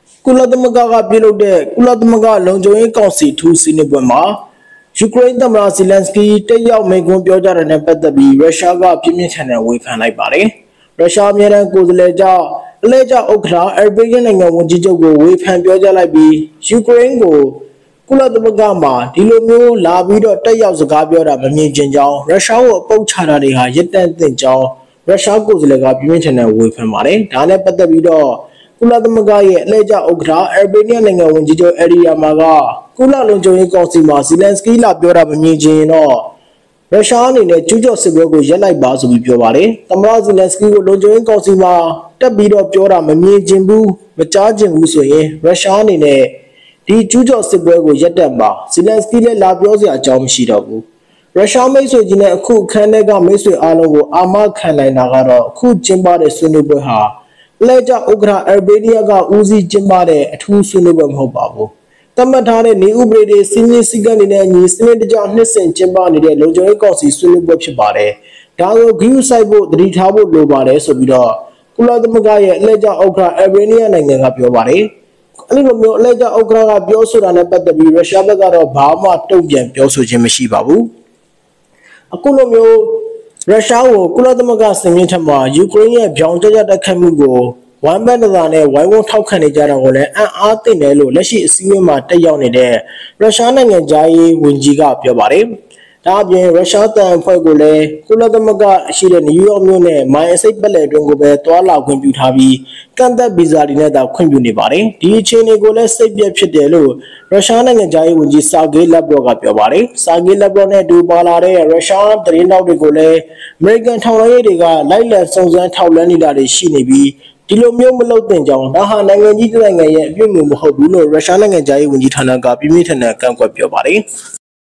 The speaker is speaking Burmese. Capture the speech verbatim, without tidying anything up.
ကုလသမဂ္ဂကပြုလုပ်တဲ့ကုလသမဂ္ဂလုံခြုံရေးကောင်စီထူးစီးနင်းပွဲမှာယူကရိန်းသမ္မတဇီလန်စကီတက်ရောက်မိန့်ခွန်းပြောကြားတဲ့နဲ့ပတ်သက်ပြီးရုရှားကပြင်းပြင်းထန်ထန်ဝေဖန်လိုက်ပါတယ်။ရုရှားအမြဲတမ်းကိုယ်စားလှယ်ကြောင့်အလဲကျဥက္ကဋ္ဌအာဘီဂျန်နိုင်ငံဝန်ကြီးချုပ်ကိုဝေဖန်ပြောကြားလိုက်ပြီးယူကရိန်းကိုကုလသမဂ္ဂမှာဒီလိုမျိုးလာပြီးတော့တက်ရောက်စကားပြောတာမမြင်ချင်ကြောင်းရုရှားကိုအပုတ်ချတာတွေဟာရစ်တန့်တင်ကြောင်းရုရှားကိုယ်စားလှယ်ကပြင်းပြင်းထန်ထန်ဝေဖန်ပါတယ်။ဒါနဲ့ပတ်သက်ပြီးတော့ကုလသမဂ္ဂရဲ့အလဲကျဥက္ကဋ္ဌအာဘီဂျန်နိုင်ငံဝန်ကြီးချုပ်အရီယာမာကကုလလုံခြုံရေးကောင်စီမှာဇီလန်စကီလာပြောတာမမြင်ချင်ရင်တော့ရုရှားအနေနဲ့ကျူးကျော်စစ်ပွဲကိုရပ်လိုက်ပါဆိုပြီးပြောပါတယ်။သမ္မတဇီလန်စကီကိုလုံခြုံရေးကောင်စီမှာတက်ပြီးတော့ပြောတာမမြင်ချင်ဘူးမကြားချင်ဘူးဆိုရင်ရုရှားအနေနဲ့ဒီကျူးကျော်စစ်ပွဲကိုရပ်တန့်ပါဇီလန်စကီလည်းလာပြောစရာအကြောင်းမရှိတော့ဘူး။ရုရှားမိတ်ဆွေကြီးနဲ့အခုအခမ်းအနားကမိတ်ဆွေအားလုံးကိုအာမခံနိုင်တာကတော့အခုကျင်းပတဲ့ဆွေးနွေးပွဲဟာလဲကျဥက္ကဋ္ဌအာဘီနီးယားကဦးစီးကျင်းပတဲ့အထူးဆွေးနွေးပွဲမဟုတ်ပါဘူး။တမတ်ထားတဲ့နေဥပဒေတွေစီမင်းစည်းကမ်းတွေနဲ့ညီစနစ်တကျနှစ်ဆင်ကျင်းပနေတဲ့လုံခြုံရေးကောင်စီဆွေးနွေးပွဲဖြစ်ပါတယ်။ဒါကိုဂရုစိုက်ဖို့တတိထားဖို့လိုပါတယ်ဆိုပြီးတော့ကုလသမဂ္ဂရဲ့အလဲကျဥက္ကဋ္ဌအာဘီနီးယားနိုင်ငံကပြောပါတယ်။အဲ့လိုမျိုးအလဲကျဥက္ကဋ္ဌကပြောဆိုတာနဲ့ပတ်သက်ပြီးရုရှားဘက်ကတော့ဘာမှတုံ့ပြန်ပြောဆိုခြင်းမရှိပါဘူး။အခုလိုမျိုးရုရှားကိုကုလသမဂ္ဂစင်မြင့်ထက်မှာယူကရိန်းရဲ့ပြောင်းကျကျတိုက်ခိုက်မှုကိုဝမ်ဘတ်နာနဲ့ဝိုင်းဝန်းထောက်ခံနေကြတာကိုလည်းအံ့အားသင့်တယ်လို့လက်ရှိအစည်းအဝေးမှာတက်ရောက်နေတဲ့ရုရှားနိုင်ငံသားရေးဝန်ကြီးကပြောပါတယ်။ဒါအပြင်ရုရှားတန်အဖွဲ့ကိုလည်းကုလသမဂ္ဂရှိတဲ့နယူးယောက်မြို့နဲ့မိုင်အစိတ်ပတ်လည်အတွင်းကိုပဲတွာလာခွင့်ပြုထားပြီးကန့်သက်ဗီဇာတွေနဲ့သာခွင့်ပြုနေပါတယ်။ဒီအခြေအနေကိုလည်းစိတ်ပြည့်ဖြစ်တယ်လို့ရုရှားနိုင်ငံသားရေးဝန်ကြီးဆာဂေးလက်ဗရော့ကပြောပါတယ်။ဆာဂေးလက်ဗရော့နဲ့ဒူပါလာတဲ့ရုရှားသတင်းတောက်တွေကိုလည်းအမေရိကန်ထောက်လှမ်းရေးတွေကလိုက်လံစုံစမ်းထောက်လှမ်းနေတာတွေရှိနေပြီးဒီလိုမျိုးမလုပ်သင့်ကြောင်းဒါဟာနိုင်ငံကြီးတစ်နိုင်ငံရဲ့အပြစ်မှုမဟုတ်ဘူးလို့ရုရှားနိုင်ငံသားရေးဝန်ကြီးဌာနကပြင်းပြထန်ထန်ကန့်ကွက်ပြောပါတယ်